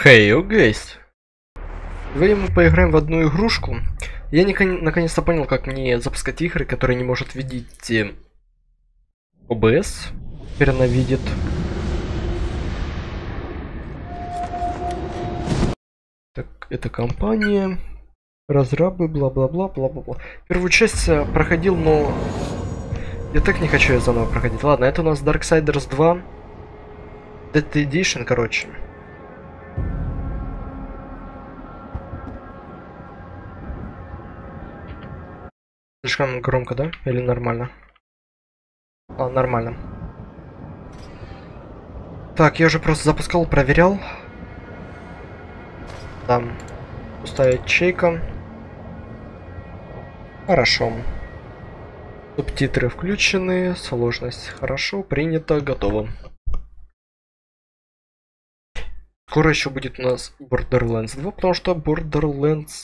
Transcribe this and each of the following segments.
Хей, гейс. Давай мы поиграем в одну игрушку. Я наконец-то понял, как мне запускать игры, которые не может видеть OBS. Теперь она видит. Так, это компания, разрабы, бла-бла-бла, бла-бла-бла. Первую часть проходил, но я так не хочу ее заново проходить. Ладно, это у нас Darksiders 2 Dead Edition, короче. Слишком громко, да? Или нормально? А, нормально. Так, я уже просто запускал, проверял. Там пустая ячейка. Хорошо. Субтитры включены, сложность хорошо, принято, готово. Скоро еще будет у нас Borderlands 2, потому что Borderlands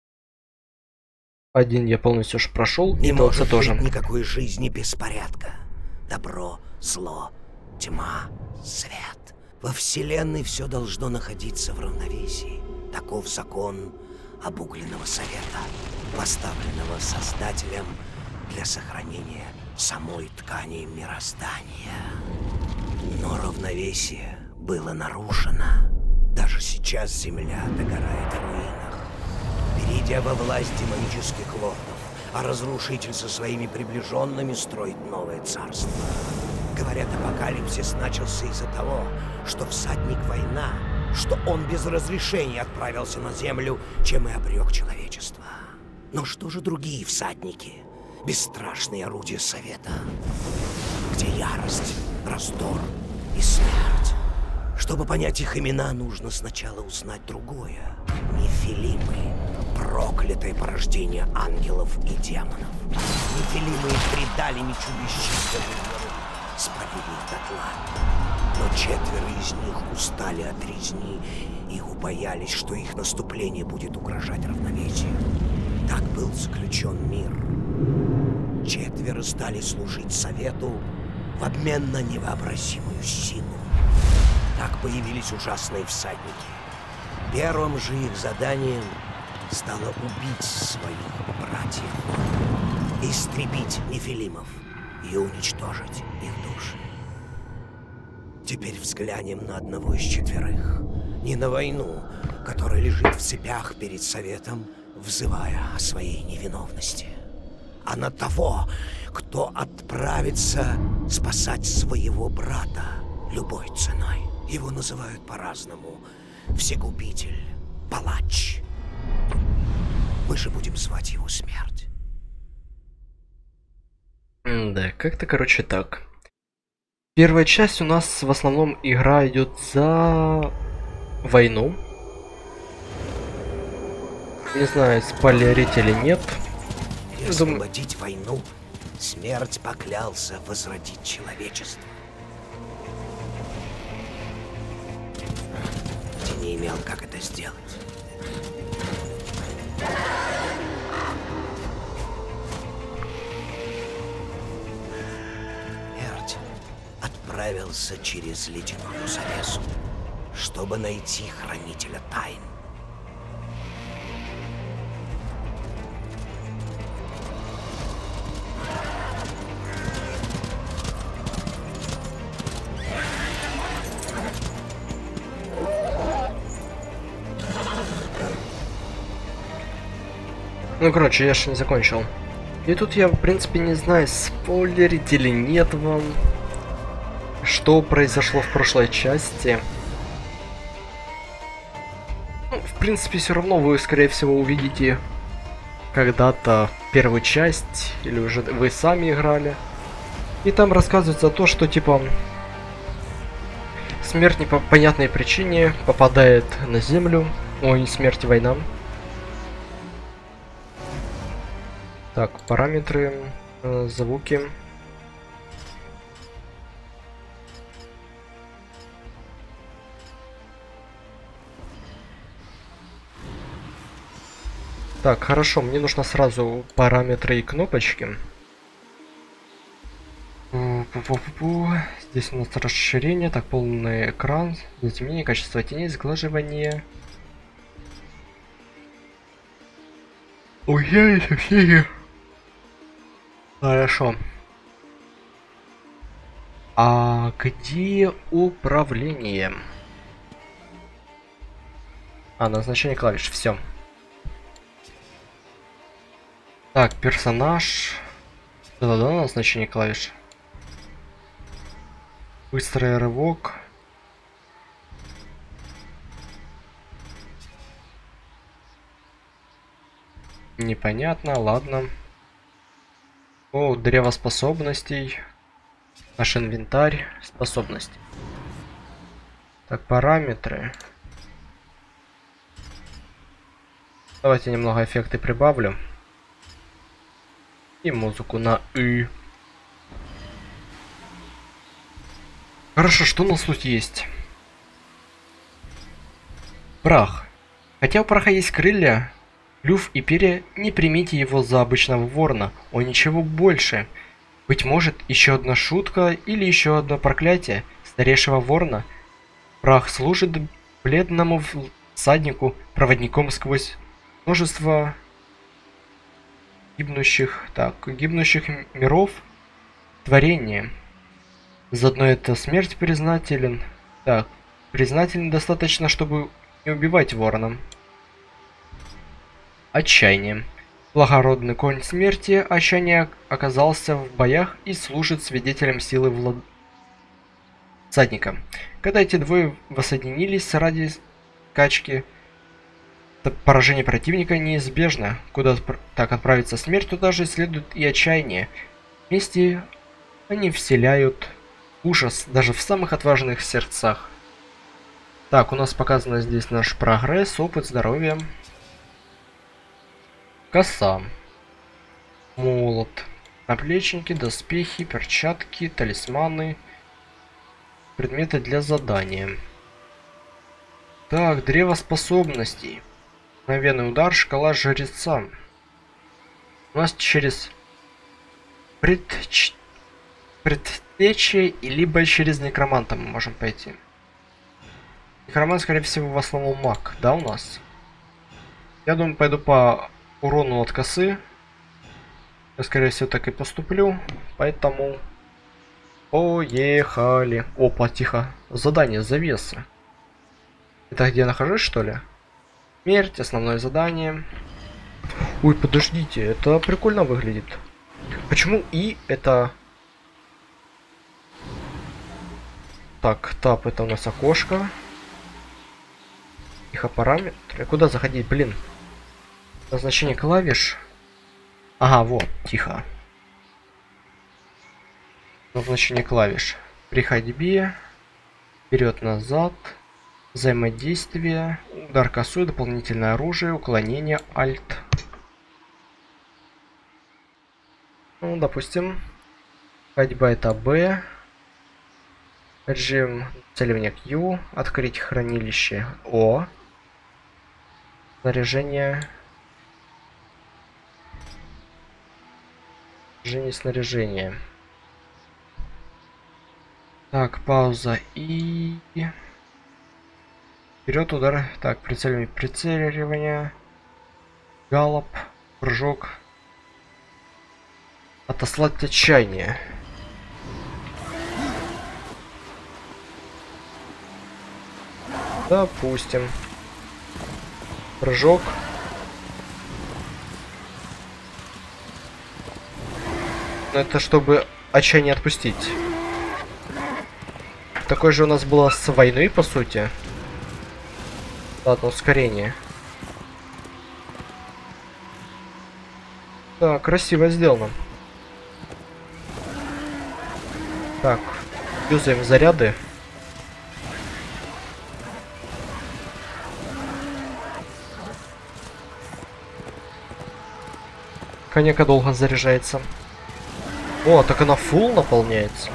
1 я полностью уже прошел, не и может тоже. быть никакой жизни без порядка. Добро, зло, тьма, свет. Во вселенной все должно находиться в равновесии. Таков закон обугленного совета, поставленного Создателем для сохранения самой ткани мироздания. Но равновесие было нарушено. Даже сейчас земля догорает в руинах. Перейдя во власть демонических лордов, а разрушитель со своими приближенными строит новое царство. Говорят, апокалипсис начался из-за того, что всадник война, что он без разрешения отправился на землю, чем и обрек человечество. Но что же другие всадники? Бесстрашные орудия совета, где ярость, раздор и смерть. Чтобы понять их имена, нужно сначала узнать другое. Нефилимы, проклятое порождение ангелов и демонов. Нефилимы предали мечу бесчисленных миров, спалили их дотла. Но 4 из них устали от резни и убоялись, что их наступление будет угрожать равновесию. Так был заключен мир. 4 стали служить совету в обмен на невообразимую силу. Так появились ужасные всадники. Первым же их заданием стало убить своих братьев, истребить нефилимов и уничтожить их души. Теперь взглянем на одного из 4. Не на войну, которая лежит в цепях перед советом, взывая о своей невиновности, а на того, кто отправится спасать своего брата любой ценой. Его называют по-разному. Всегубитель, палач. Мы же будем звать его Смерть. Да, как-то, короче, так. Первая часть у нас в основном игра идет за войну. Не знаю, спойлерить или нет. И освободить войну, Смерть поклялся возродить человечество. Ты не имел, как это сделать. Смерть отправился через ледяную завесу, чтобы найти хранителя тайн. Ну, короче, я же не закончил. И тут я, в принципе, не знаю, спойлерить или нет вам, что произошло в прошлой части. Ну, в принципе, все равно вы, скорее всего, увидите когда-то первую часть, или уже вы сами играли. И там рассказывается то, что, типа, Смерть не по понятной причине попадает на Землю. Ой, Смерть и война. Так, параметры, звуки. Так, хорошо, мне нужно сразу параметры и кнопочки. Здесь у нас расширение, так, полный экран, затемнение, качество теней, сглаживание. Ой, хорошо. А где управление? Назначение клавиш, все. Так, персонаж. Да-да-да, назначение клавиш. Быстрый рывок. Непонятно, ладно. О, древо способностей. Наш инвентарь. Способности. Так, параметры. Давайте немного эффекты прибавлю. И музыку на «ы». Хорошо, что у нас тут есть? Прах. Хотя у праха есть крылья, клюв и перья, не примите его за обычного ворона. Он ничего больше. Быть может, еще одна шутка или еще одно проклятие старейшего ворона. Прах служит бледному всаднику проводником сквозь множество гибнущих миров творения. Заодно это смерть признателен. Так, признателен достаточно, чтобы не убивать ворона. Отчаяние. Благородный конь смерти, отчаяние оказался в боях и служит свидетелем силы всадника. Когда эти двое воссоединились ради скачки, поражение противника неизбежно. Куда так отправится смерть, туда же следует и отчаяние. Вместе они вселяют ужас даже в самых отважных сердцах. Так, у нас показано здесь наш прогресс, опыт, здоровье. Коса. Молот. Наплечники, доспехи, перчатки, талисманы. Предметы для задания. Так, древо способностей. Мгновенный удар, шкала жреца. У нас через предтечие и либо через некроманта мы можем пойти. Некромант, скорее всего, в основном маг, да, у нас? Я думаю, пойду по урону от косы. Я, скорее всего, так и поступлю. Поэтому поехали. Опа, тихо. Задание, завеса. Это где я нахожусь, что ли? Смерть, основное задание. Ой, подождите, это прикольно выглядит. Почему И это... Так, тап, это у нас окошко. Тихо, параметры. Куда заходить, блин? Назначение клавиш. Ага, вот, тихо. Назначение клавиш. При ходьбе. Вперед-назад. Взаимодействие. Удар косой, дополнительное оружие, уклонение, альт. Ну, допустим. Ходьба это Б. Режим целивания Q. Открыть хранилище О. Снаряжение. Снаряжение. Так, пауза и... Вперед, удар. Так, прицеливание. Галоп. Прыжок. Отослать отчаяние. Допустим. Прыжок. Но это чтобы отчаяние отпустить. Такое же у нас было с войной, по сути. Ладно, ускорение. Так, красиво сделано. Так, юзаем заряды. Коньяка долго заряжается. О, так она фулл наполняется.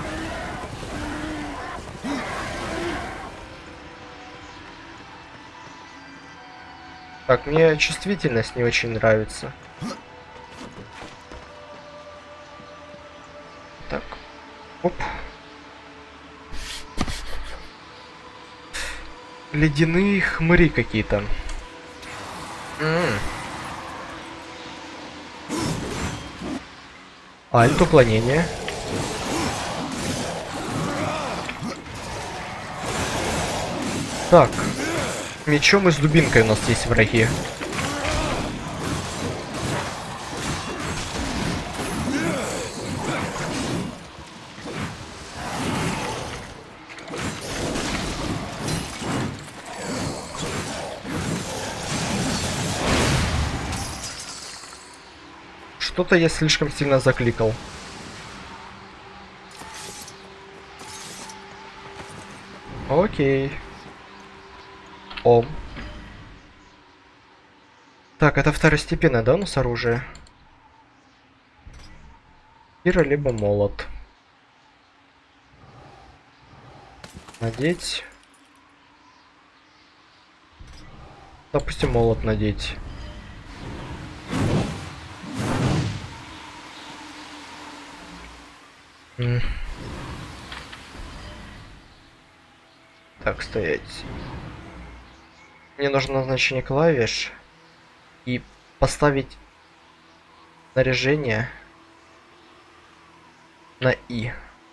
Так, мне чувствительность не очень нравится. Так. Оп. ледяные хмыри какие-то. Альт уклонение. Так. Мечом и с дубинкой у нас есть враги. Что-то я слишком сильно закликал. Окей. О. Так, это второстепенное, да, у нас оружие? Кира либо молот. Надеть. Допустим, молот надеть. Так, стоять. Мне нужно назначение клавиш и поставить снаряжение на И.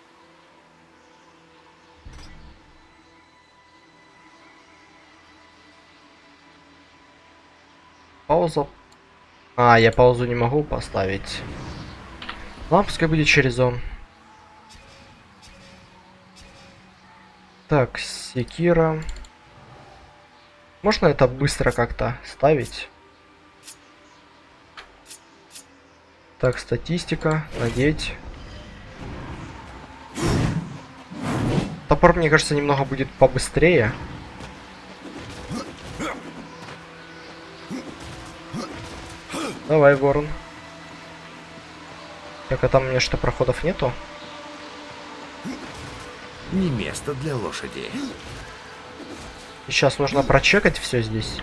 Пауза. А, я паузу не могу поставить. Ладно, пускай будет через О. Так, секира. Можно это быстро как-то ставить? Так, статистика. Надеть. Топор, мне кажется, немного будет побыстрее. Давай, ворон. Так, а там у меня что, проходов нету? Не место для лошади. Сейчас нужно прочекать все здесь.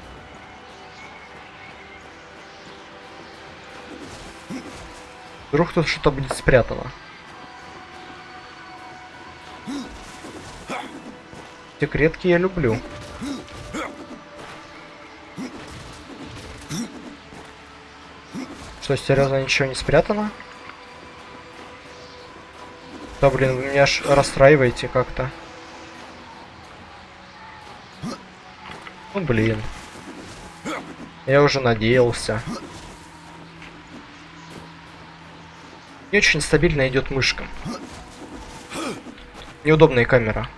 Вдруг тут что-то будет спрятано. Секретки я люблю. Что, серьезно, ничего не спрятано? Да, блин, вы меня аж расстраиваете как-то. Ну, блин. Я уже надеялся. Не очень стабильно идет мышка. Неудобная камера.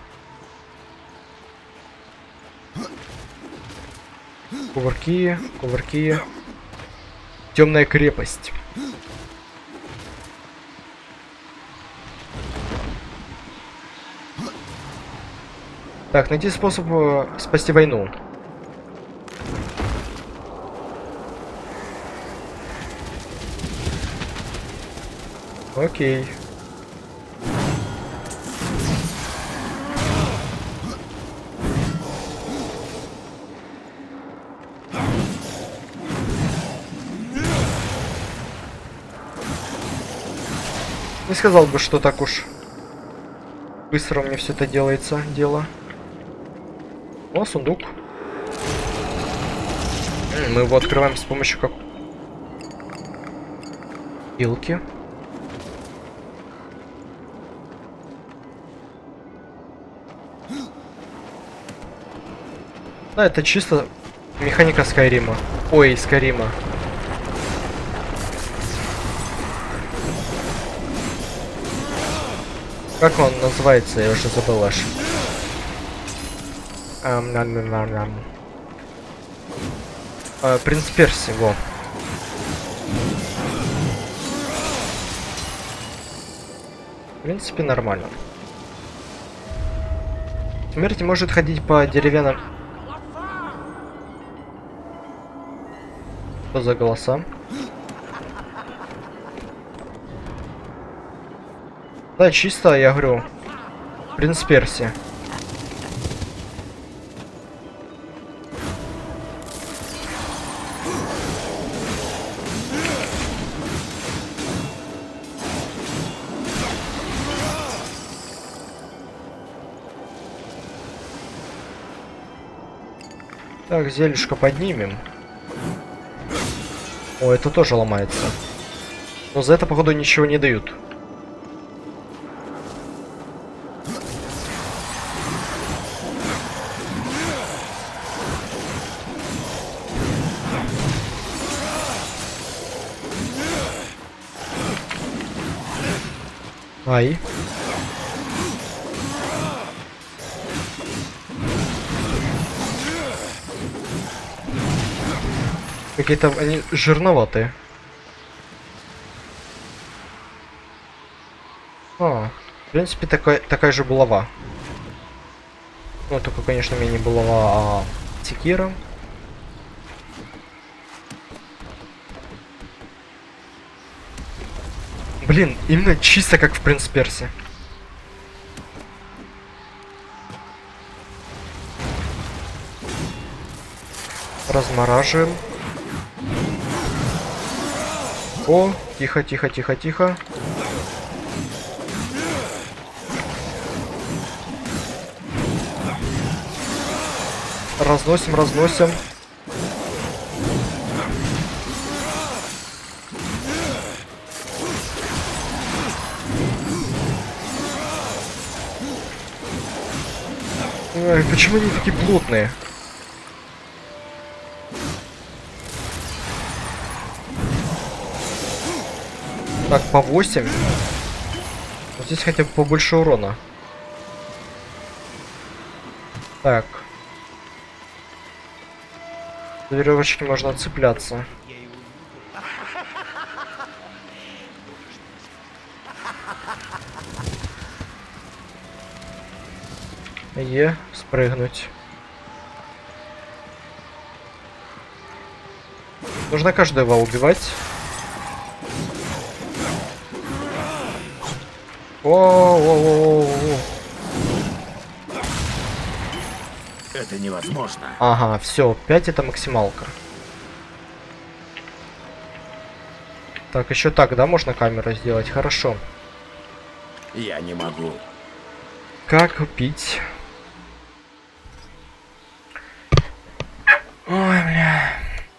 Кувырки, кувырки. Темная крепость. Так, найти способ спасти войну. Окей. Не сказал бы, что так уж быстро у меня все это делается, дело. О, сундук. Мы его открываем с помощью как... Пилки. Да, это чисто механика Скайрима. Ой, Скайрима. Как он называется? Я уже забыл аж. Принц Перси, во. В принципе, нормально. Смерть может ходить по деревянным... Что за голоса? Да, чисто, я говорю. Принц Перси. Так, зельюшко поднимем. О, это тоже ломается. Но за это, походу, ничего не дают. Ай. Какие-то они жирноватые. В принципе, такая же булава. Ну, только, конечно, мне не булава, а секира. Блин, именно чисто как в Принц Перси. Размораживаем. О, тихо, тихо, тихо, тихо. Разносим, разносим. Ой, почему они такие плотные? Так, по 8. Вот здесь хотя бы побольше урона. Так. За веревочки можно цепляться. Спрыгнуть. Нужно каждого убивать. О-о-о-о-о. Это невозможно. Ага, все, 5 это максималка. Так, еще так, да, можно камеру сделать? Хорошо. Я не могу. Как пить? Ой, бля.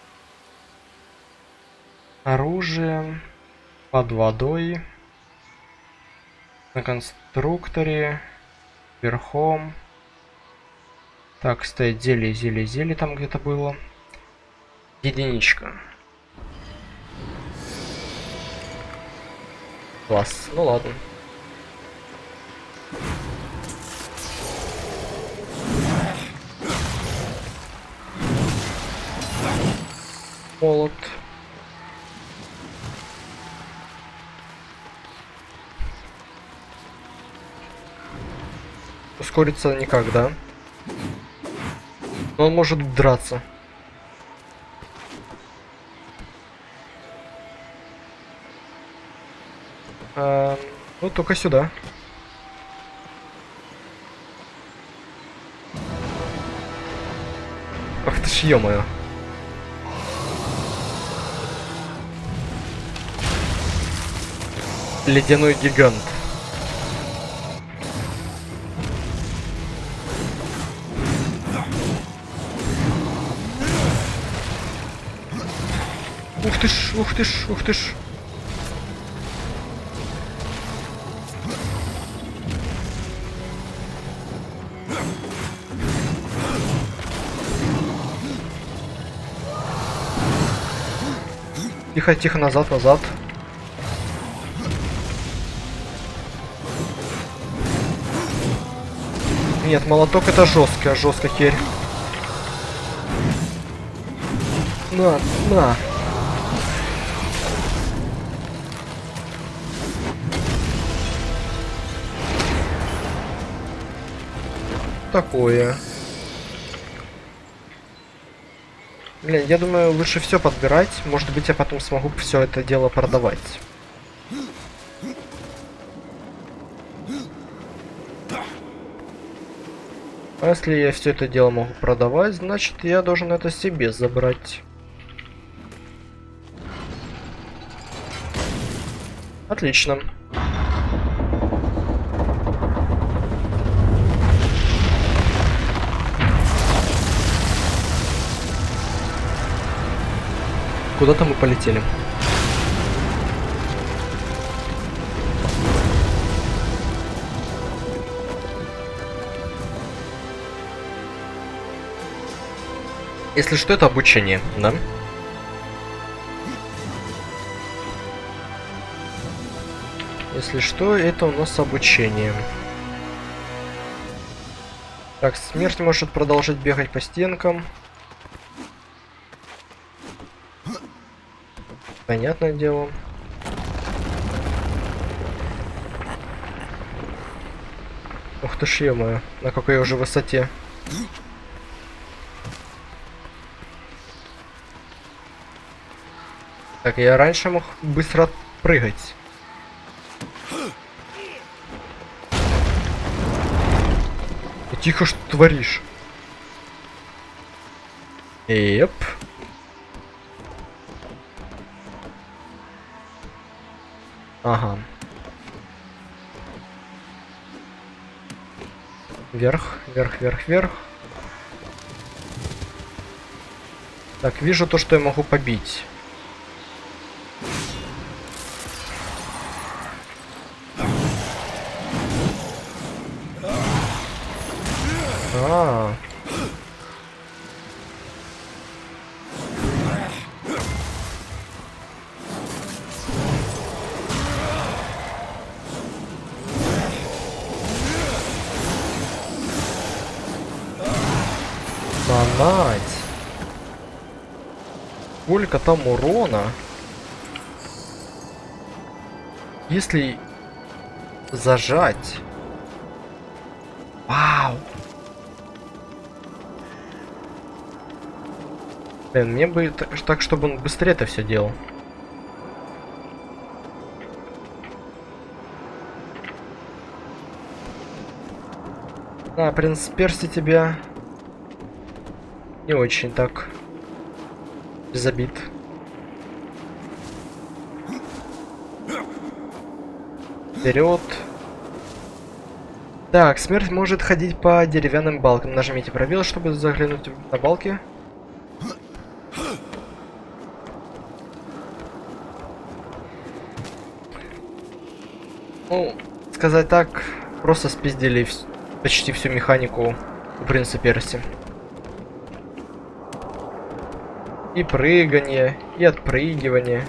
Оружие. Под водой. На конструкторе. Верхом. Так, стоит зелье, зелье, зелье там где-то было. Единичка. Класс. Ну ладно. Молот. Ускориться никак, да? Но он может драться. Ну, только сюда. Ах ты ж, ё-моё. Ледяной гигант. Ух ты ж, ух ты ж, ух ты ж. Тихо, тихо, назад, назад. Нет, молоток это жесткая херь. На. Такое. Блин, я думаю, лучше все подбирать. Может быть, я потом смогу все это дело продавать. А если я все это дело могу продавать, значит, я должен это себе забрать. Отлично. куда-то мы полетели. Если что, это обучение, да? Если что, это у нас обучение. Так, смерть может продолжать бегать по стенкам. Понятное дело. Ух ты ж, ё-моё, на какой уже высоте. Так, я раньше мог быстро прыгать. Тихо, что творишь? Еп. Ага. Вверх, вверх, вверх, вверх. Так, вижу то, что я могу побить. А. Мать. Сколько там урона? Если зажать. Вау. Блин, мне бы так, чтобы он быстрее это все делал. А, принц Перси тебя не очень так без обид. Вперед. Так, смерть может ходить по деревянным балкам. Нажмите пробел, чтобы заглянуть на балки. Ну, сказать так, просто спиздили почти всю механику у принца Перси. И прыгание, и отпрыгивание.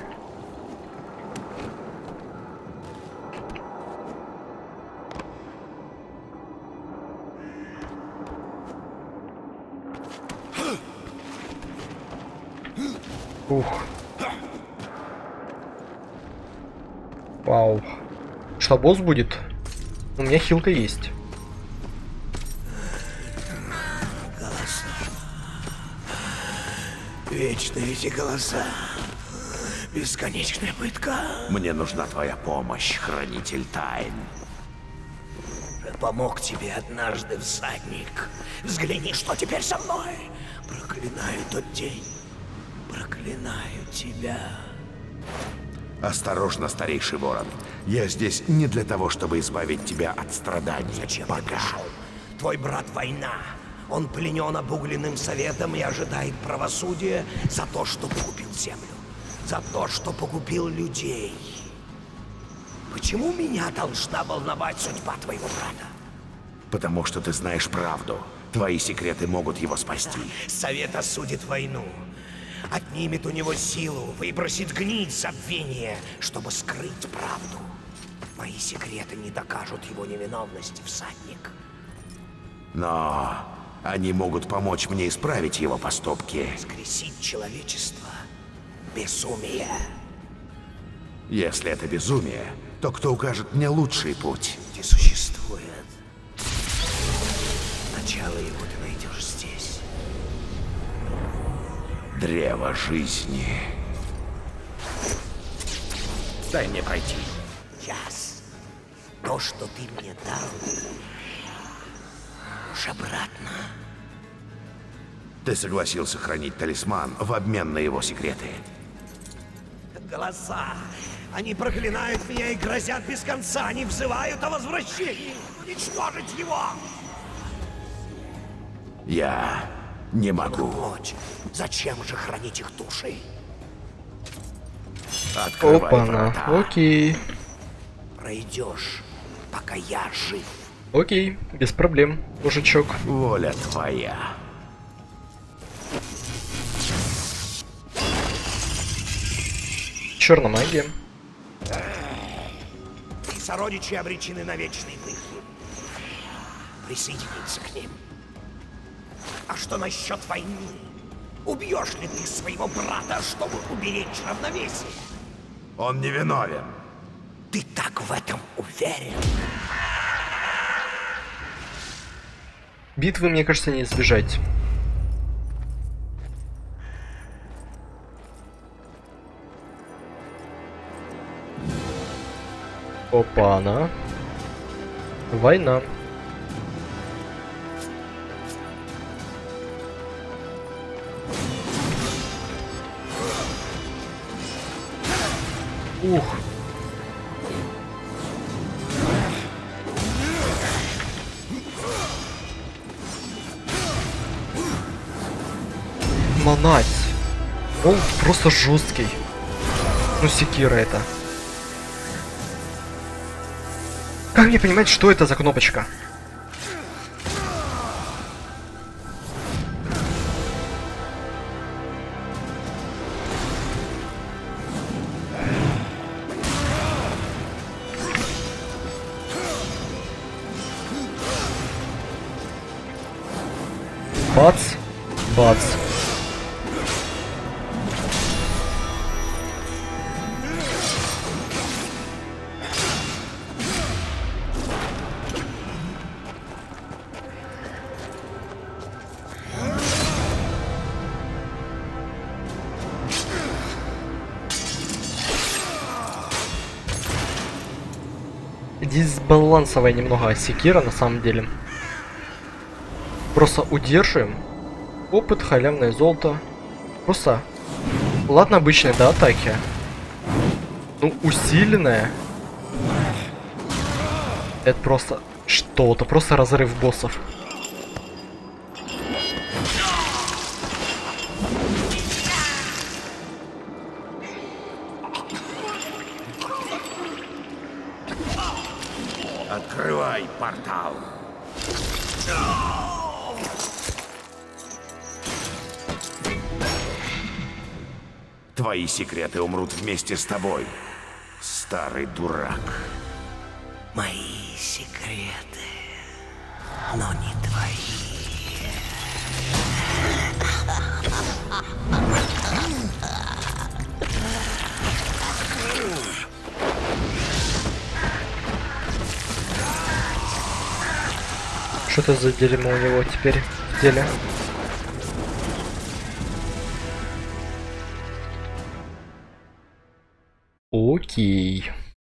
Ух. Вау. Что, босс будет? У меня хилка есть. Голоса. Вечные эти голоса. Бесконечная пытка. Мне нужна твоя помощь, хранитель тайн. Помог тебе однажды, всадник. Взгляни, что теперь со мной. Проклинаю тот день. Проклинаю тебя. Осторожно, старейший ворон. Я здесь не для того, чтобы избавить тебя от страданий. Зачем ты пришел? Твой брат война. Он пленен обугленным советом и ожидает правосудия за то, что погубил землю. За то, что погубил людей. Почему меня должна волновать судьба твоего брата? Потому что ты знаешь правду. Твои секреты могут его спасти. Совет осудит войну. Отнимет у него силу, выбросит гнить забвение, чтобы скрыть правду. Мои секреты не докажут его невиновности, всадник. Но они могут помочь мне исправить его поступки. Воскресить человечество. Безумие. Если это безумие, то кто укажет мне лучший путь? Не существует. Начало его ты найдешь здесь. Древо жизни. Дай мне пройти. Яс. То, что ты мне дал, уж обратно. Ты согласился хранить талисман в обмен на его секреты. Голоса. Они проклинают меня и грозят без конца. Они взывают о возвращении. Уничтожить его. Я не могу. Ночь. Зачем же хранить их души? Открывай Опа-на. врата. Окей. Пройдешь, пока я жив. Окей, без проблем, мужичок. Воля твоя. Черная магия. И сородичи обречены на вечный дых. Присоединиться к ним. А что насчет войны? Убьешь ли ты своего брата, чтобы уберечь равновесие? Он невиновен. Ты так в этом уверен? Битвы, мне кажется, не избежать. Опа-на. Война. Ух. Манать. Он просто жесткий. Ну, секира это. Как мне понимать, что это за кнопочка? Бац. Бац. Дисбалансовая немного секира на самом деле. Просто удерживаем. Опыт, халявное золото. Просто. Ладно, обычные, да, атаки. Ну, усиленная. Это просто что-то. Просто разрыв боссов. Открывай портал. Твои секреты умрут вместе с тобой, старый дурак. Мои секреты, но не твои. Что-то за дерьмо у него теперь в деле. Окей.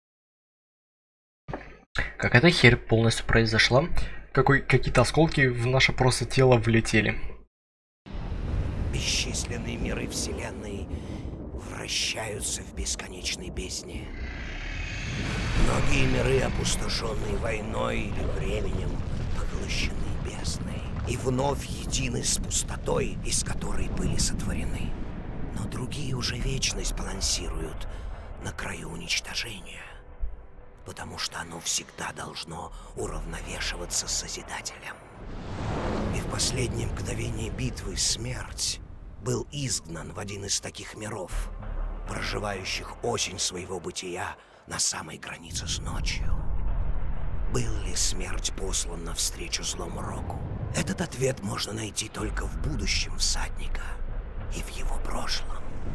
Как эта херь полностью произошла? Какие-то осколки в наше просто тело влетели. Бесчисленные миры Вселенной вращаются в бесконечной бездне. Многие миры, опустошенные войной или временем, поглощены бездной и вновь едины с пустотой, из которой были сотворены. Но другие уже вечность балансируют на краю уничтожения, потому что оно всегда должно уравновешиваться с Созидателем. И в последнее мгновение битвы смерть был изгнан в один из таких миров, проживающих осень своего бытия на самой границе с ночью. Был ли смерть послан навстречу злому року? Этот ответ можно найти только в будущем всадника и в его прошлом.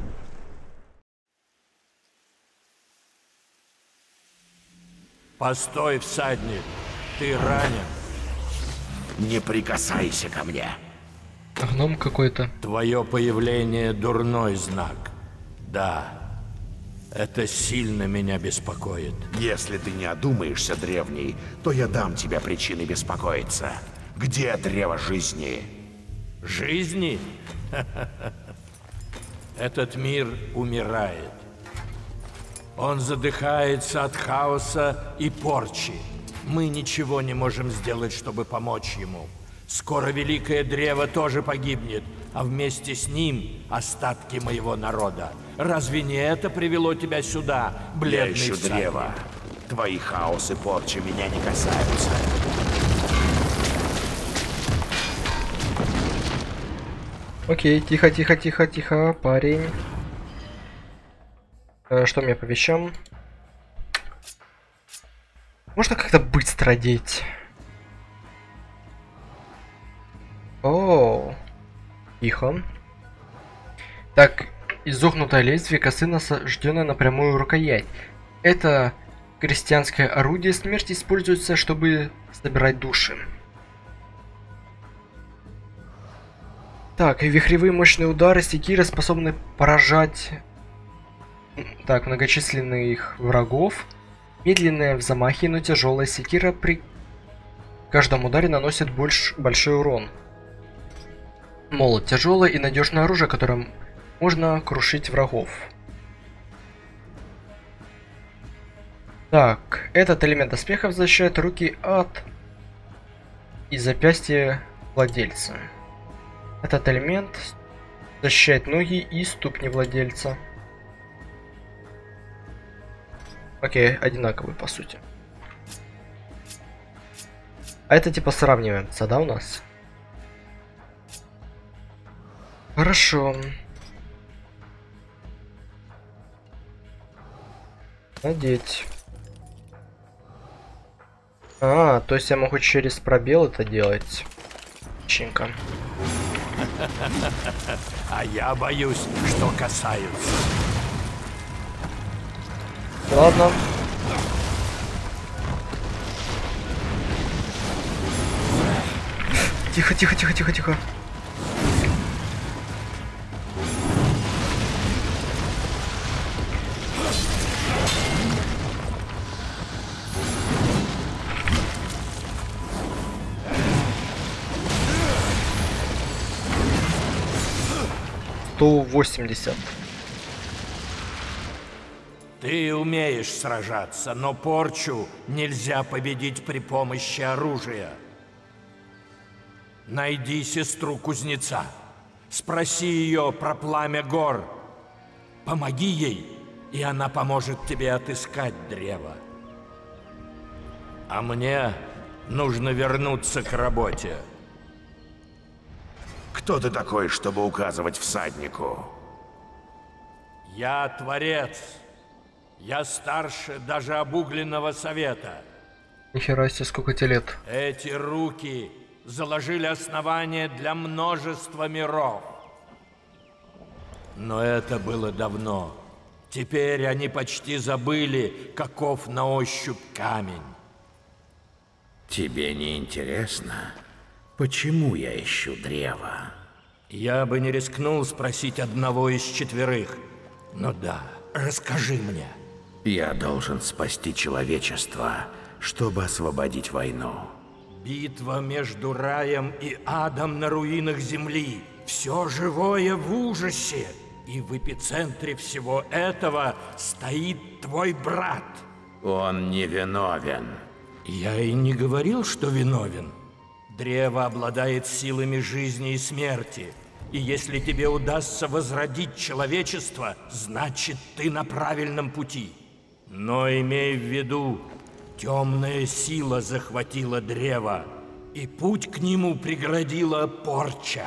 Постой, всадник, ты ранен. Не прикасайся ко мне. Гном какой-то. Твое появление — дурной знак. Да, это сильно меня беспокоит. Если ты не одумаешься, древний, то я дам тебе причины беспокоиться. Где древо жизни? Жизни? Этот мир умирает. Он задыхается от хаоса и порчи. Мы ничего не можем сделать, чтобы помочь ему. Скоро Великое Древо тоже погибнет, а вместе с ним остатки моего народа. Разве не это привело тебя сюда, Я бледный ищу всадник? древо. Твои хаос и порча меня не касаются. Окей, тихо, тихо, тихо, тихо, парень. Что мне по вещам? Можно как-то быстро одеть? О, тихо. Так, изогнутое лезвие косы, насажденное на прямую рукоять. Это крестьянское орудие смерти используется, чтобы собирать души. Так, и вихревые мощные удары секиры способны поражать многочисленных врагов. Медленная в замахе, но тяжелая секира при каждом ударе наносит большой урон. Молот — тяжелое и надежное оружие, которым можно крушить врагов. Так, этот элемент доспехов защищает руки от и запястья владельца. Этот элемент защищает ноги и ступни владельца. Окей, одинаковые по сути. А это типа сравнивается, да, у нас? Хорошо. Надеть. А, то есть я могу через пробел это делать. Чинка. А я боюсь, что касаются. Ладно. Тихо, тихо, тихо, тихо, тихо. Сто 80. Ты умеешь сражаться, но порчу нельзя победить при помощи оружия. Найди сестру кузнеца. Спроси ее про пламя гор. Помоги ей, и она поможет тебе отыскать древо. А мне нужно вернуться к работе. Кто ты такой, чтобы указывать всаднику? Я творец. Я старше даже обугленного совета. Нихера себе, сколько тебе лет. Эти руки заложили основание для множества миров. Но это было давно. Теперь они почти забыли, каков на ощупь камень. Тебе не интересно, почему я ищу древо? Я бы не рискнул спросить одного из четверых. Но да, расскажи мне. Я должен спасти человечество, чтобы освободить войну. Битва между раем и адом на руинах земли. Все живое в ужасе. И в эпицентре всего этого стоит твой брат. Он не виновен. Я и не говорил, что виновен. Древо обладает силами жизни и смерти. И если тебе удастся возродить человечество, значит, ты на правильном пути. Но имей в виду, темная сила захватила древо, и путь к нему преградила порча.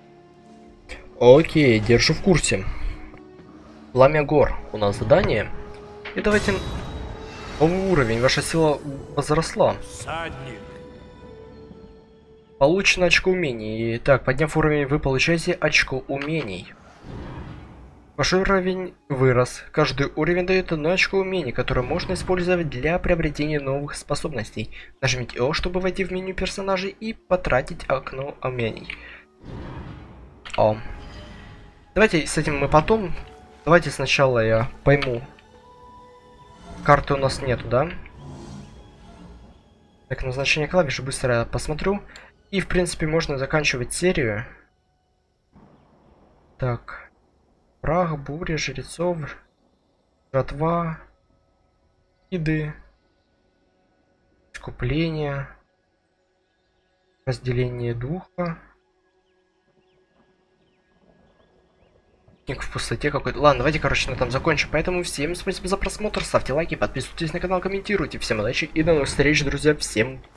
Окей, держу в курсе. Пламя гор. У нас задание. И давайте... Новый уровень. Ваша сила возросла. Всадник. Получено очко умений. Так, подняв уровень, вы получаете очко умений. Ваш уровень вырос. Каждый уровень дает одно очко умений, которое можно использовать для приобретения новых способностей. Нажмите О, чтобы войти в меню персонажей и потратить окно умений. О. Давайте с этим мы потом. Давайте сначала я пойму. Карты у нас нету, да? Так, назначение клавиш быстро я посмотрю. И, в принципе, можно заканчивать серию. Так. Прах, буря, жрецов, жатва, иды, искупление, разделение духа, В пустоте какой-то. Ладно, давайте, короче, на этом закончим. Поэтому всем спасибо за просмотр. Ставьте лайки, подписывайтесь на канал, комментируйте. Всем удачи и до новых встреч, друзья. Всем